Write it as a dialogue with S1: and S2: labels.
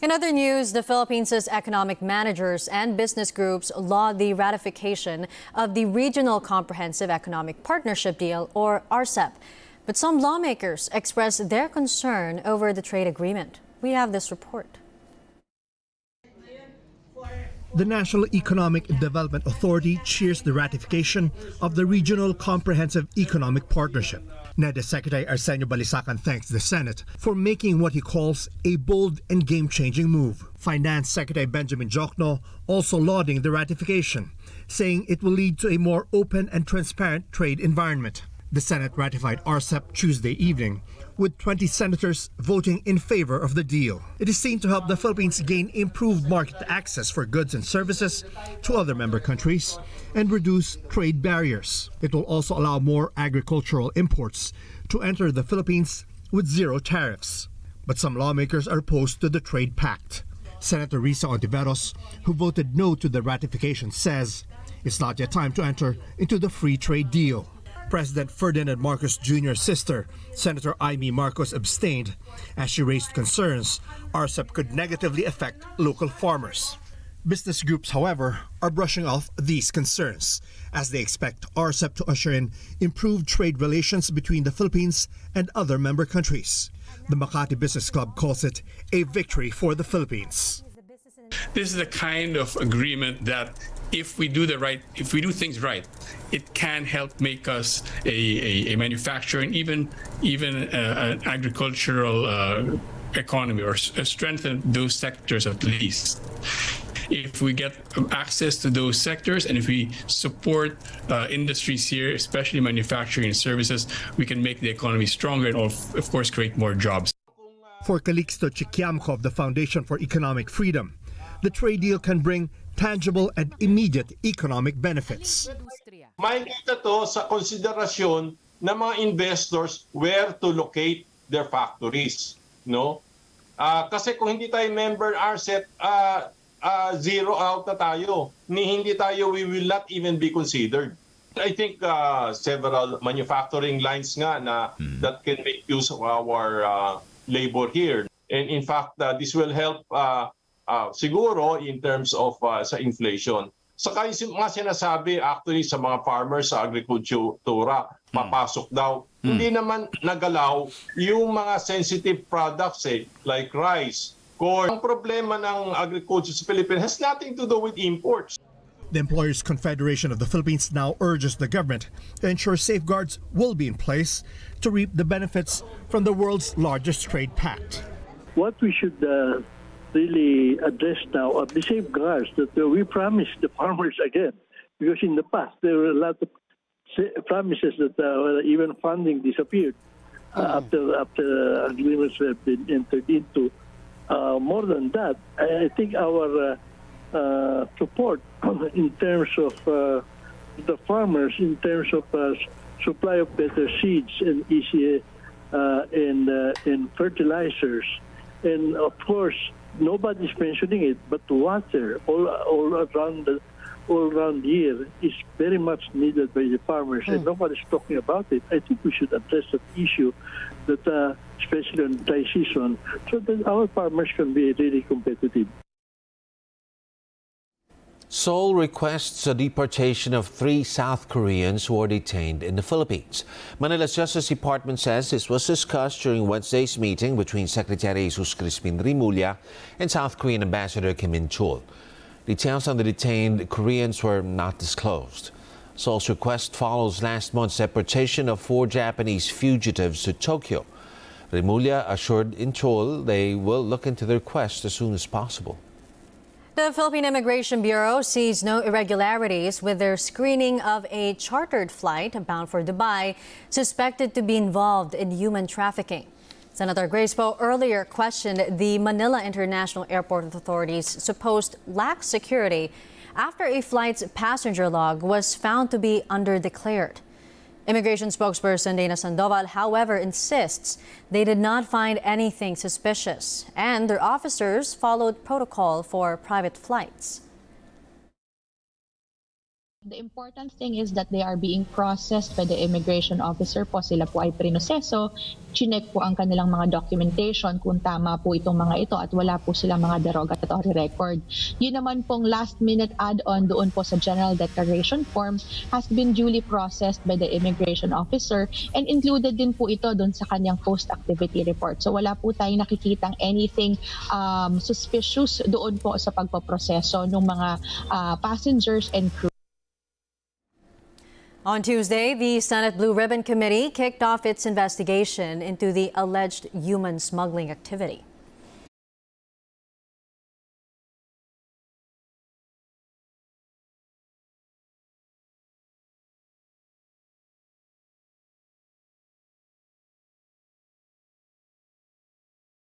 S1: In other news, the Philippines' economic managers and business groups laud the ratification of the Regional Comprehensive Economic Partnership Deal, or RCEP. But some lawmakers express their concern over the trade agreement. We have this report.
S2: The National Economic Development Authority cheers the ratification of the Regional Comprehensive Economic Partnership. NEDA Secretary Arsenio Balisacan thanks the Senate for making what he calls a bold and game-changing move. Finance Secretary Benjamin Jokno also lauding the ratification, saying it will lead to a more open and transparent trade environment. The Senate ratified RCEP Tuesday evening, with 20 senators voting in favor of the deal. It is seen to help the Philippines gain improved market access for goods and services to other member countries and reduce trade barriers. It will also allow more agricultural imports to enter the Philippines with zero tariffs. But some lawmakers are opposed to the trade pact. Senator Risa Ontiveros, who voted no to the ratification, says it's not yet time to enter into the free trade deal. President Ferdinand Marcos Jr.'s sister, Senator Amy Marcos, abstained as she raised concerns RCEP could negatively affect local farmers. Business groups, however, are brushing off these concerns as they expect RCEP to usher in improved trade relations between the Philippines and other member countries. The Makati Business Club calls it a victory for the Philippines.
S3: This is the kind of agreement that if we do things right, it can help make us a manufacturing, even an agricultural economy, or strengthen those sectors at least. If we get access to those sectors and if we support industries here, especially manufacturing and services, we can make the economy stronger and of course create more jobs.
S2: For Calixto Chiquiamco of the Foundation for Economic Freedom, the trade deal can bring tangible and immediate economic benefits.
S4: Makikita to sa konsiderasyon ng mga investors where to locate their factories, no? Kasi kung hindi tayo member RCEP, zero out na tayo. Hindi tayo, we will not even be considered. I think several manufacturing lines nga na that can make use of our labor here. And in fact, this will help siguro in terms of sa inflation. Saka yung mga sinasabi actually sa mga farmers sa agrikultura, papasok daw. Hindi naman nagalaw yung mga sensitive products like rice, corn. Ang problema ng agriculture sa Philippines has nothing to do with imports.
S2: The Employers Confederation of the Philippines now urges the government to ensure safeguards will be in place to reap the benefits from the world's largest trade pact.
S5: What we should really address now are the safeguards that we promised the farmers again, because in the past there were a lot of promises that even funding disappeared after agreements have been entered into. More than that, I think our support in terms of the farmers, in terms of supply of better seeds and easy and fertilizers, and of course nobody's mentioning it, but water all around the year is very much needed by the farmers, and nobody's talking about it. I think we should address that issue, that especially on dry season, so that our farmers can be really competitive.
S6: Seoul requests a deportation of 3 South Koreans who are detained in the Philippines. Manila's Justice Department says this was discussed during Wednesday's meeting between Secretary Jesus Crispin Rimulya and South Korean Ambassador Kim In-chul. Details on the detained Koreans were not disclosed. Seoul's request follows last month's deportation of 4 Japanese fugitives to Tokyo. Rimulya assured In-chul they will look into the request as soon as possible.
S1: The Philippine Immigration Bureau sees no irregularities with their screening of a chartered flight bound for Dubai suspected to be involved in human trafficking. Senator Grace Poe earlier questioned the Manila International Airport Authority's supposed lax security after a flight's passenger log was found to be underdeclared. Immigration spokesperson Dana Sandoval, however, insists they did not find anything suspicious and their officers followed protocol for private flights.
S7: The important thing is that they are being processed by the immigration officer po. Sila po ay prinoseso. Chinek po ang kanilang mga documentation kung tama po itong mga ito at wala po silang mga derogatory record. Yun naman pong last-minute add-on doon po sa General Declaration Form has been duly processed by the immigration officer and included din po ito doon sa kanyang post-activity report. So wala po tayong nakikitang anything suspicious doon po sa pagpaproseso ng mga passengers and crew.
S1: On Tuesday, the Senate Blue Ribbon Committee kicked off its investigation into the alleged human smuggling activity.